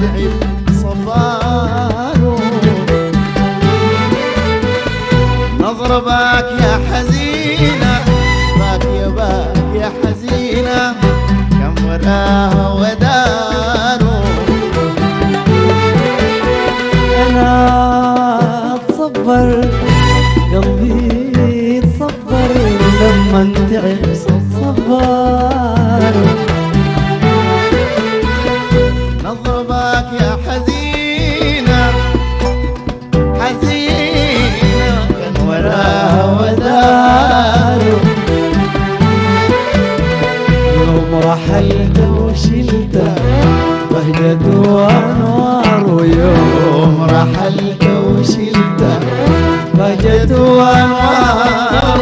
تعب صبار. نظر باك يا حزينة، باك يا حزينة، كم وراها ودارو. أنا أتصبر قلبي يتصبر لما تعب صبار. نظر باك يا حزينة، حزينة كان وراها ودارو. يوم رحلت وشلت بهجة وأنوار، يوم رحلت وشلت بهجة وأنوار.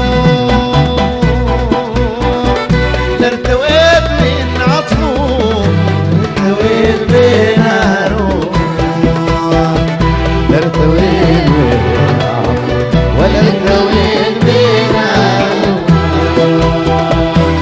لارتويت من عطفه، ارتويت بين روح، لارتويت من عطفه ولا ارتويت بين روح.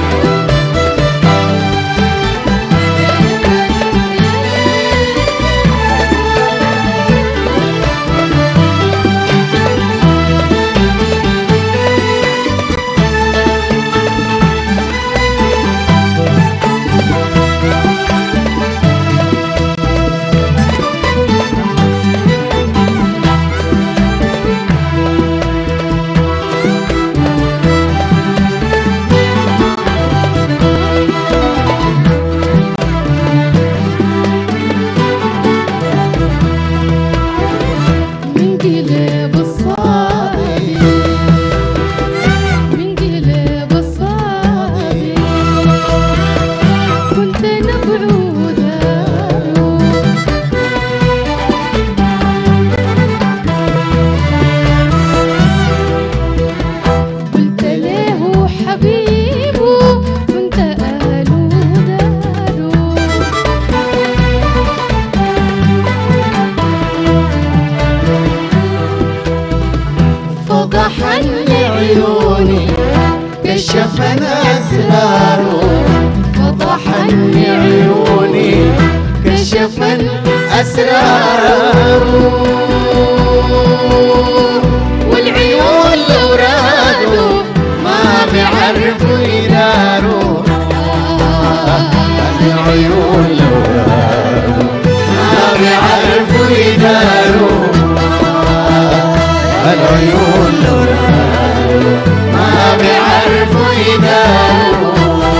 فضحني عيوني كشفن أسراره، فضحني عيوني كشفن أسراره. والعيون لو رادوا ما بيعرفوا يداروا. العيون لو رادوا ما بيعرفوا يداروا. العيون لو رادوا ما بيعرفوا يداروا.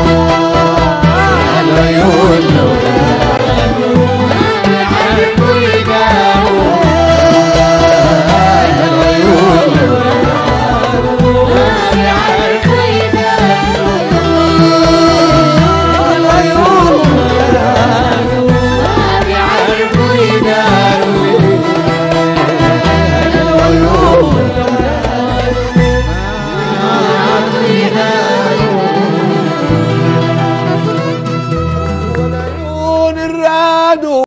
العيون لو رادوا ما بيعرفوا يداروا. العيون لو رادوا ما بيعرفوا يداروا. العيون لو رادوا ما بيعرفوا يداروا. والعيون الرادو